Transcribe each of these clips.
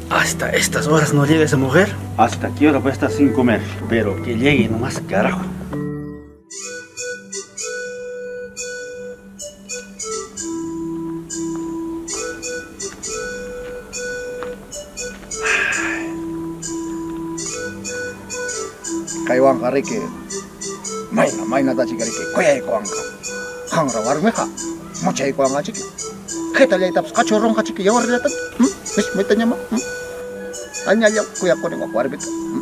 Hasta estas horas no llega esa mujer. ¿Hasta qué hora puede estar sin comer? Pero que llegue nomás, carajo. Kaiwan karike. Maina tachi karike. Koyai koanga. Hangra warmeja. Mochai koanga chiki. Kita lihat taps kacorong kaciki ya warga tadi. Wis metanya mah. Hanya lihat kuya kone ngok warga.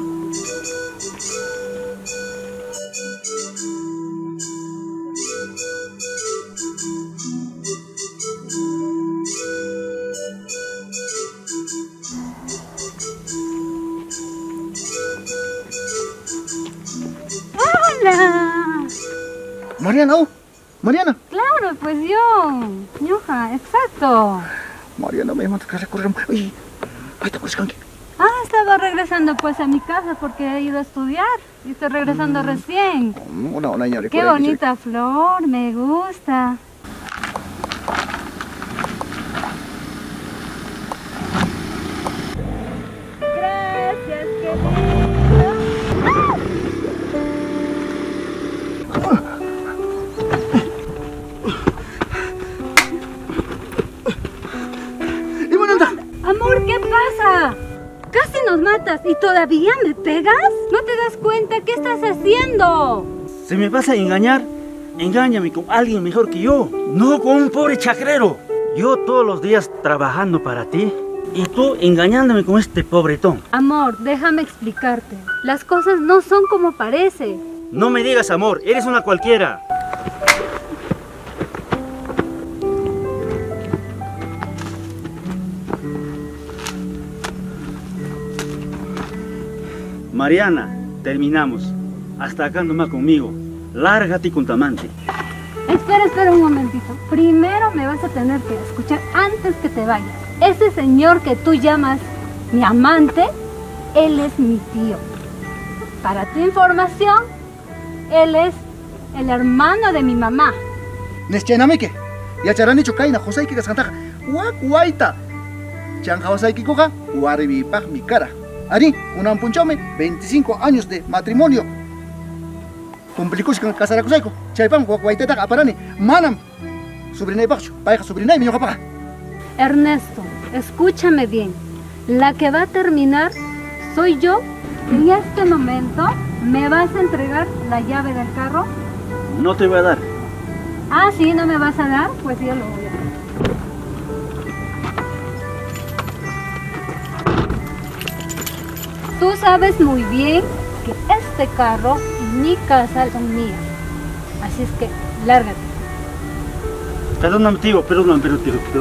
Mariana, Mariana. Claro, pues yo. Ñoja, exacto. Mariana, me manda que recorrer. Oye, ahí te acuerdas, Kanki. Estaba regresando pues a mi casa porque he ido a estudiar y estoy regresando recién. Qué bonita flor, me gusta. Gracias, querido. Amor, ¿qué pasa? Casi nos matas y todavía me pegas. ¿No te das cuenta? ¿Qué estás haciendo? Si me vas a engañar, engáñame con alguien mejor que yo. No con un pobre chacrero. Yo todos los días trabajando para ti y tú engañándome con este pobretón. Amor, déjame explicarte. Las cosas no son como parece. No me digas amor, eres una cualquiera. Mariana, terminamos. Hasta acá nomás conmigo. Lárgate con tu amante. Espera un momentito. Primero me vas a tener que escuchar antes que te vayas. Ese señor que tú llamas mi amante, él es mi tío. Para tu información, él es el hermano de mi mamá. Neschenameke. Ya charani chokaina, José que cascantaja. Guaita. Chanjaosaiki coja, guaribipa mi cara. Ari, un punchome, 25 años de matrimonio. Complicus con casaracuseco. Chaipan, guaiteta, aparani. Manam. Sobrina y pacho, pareja sobrina y mi hijo paga. Ernesto, escúchame bien. La que va a terminar soy yo. En este momento, ¿me vas a entregar la llave del carro? No te voy a dar. Sí, ¿no me vas a dar? Pues yo lo voy a dar. Tú sabes muy bien que este carro y mi casa son mías. Así es que, lárgate. Perdóname, tío. Perdóname, tío.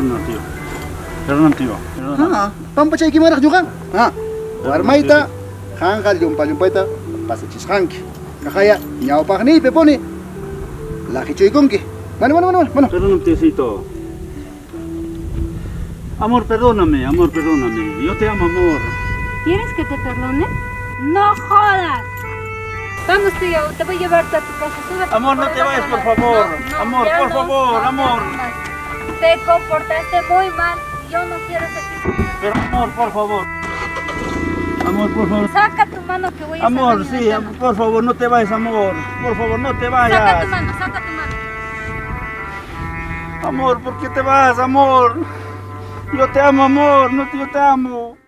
Pampa chay kimarak juga. Warmaita, hangal yumpaita, pasachis hanki. Kajaya, ñaupagni pepone. La hichoikonki. Bueno. Perdóname, tíocito. Amor, perdóname. Yo te amo, amor. ¿Quieres que te perdone? ¡No jodas! Vamos, tío, te voy a llevar a tu casa. Súbete. Amor, no te vayas, por favor. Amor, por favor, amor. Te comportaste muy mal y yo no quiero ese tipo. Pero amor, por favor. Amor, por favor. Saca tu mano que voy a amor, sí, por favor, no te vayas, amor. Por favor, no te vayas. Saca tu mano. Amor, ¿por qué te vas, amor? Yo te amo, amor. No, yo te amo.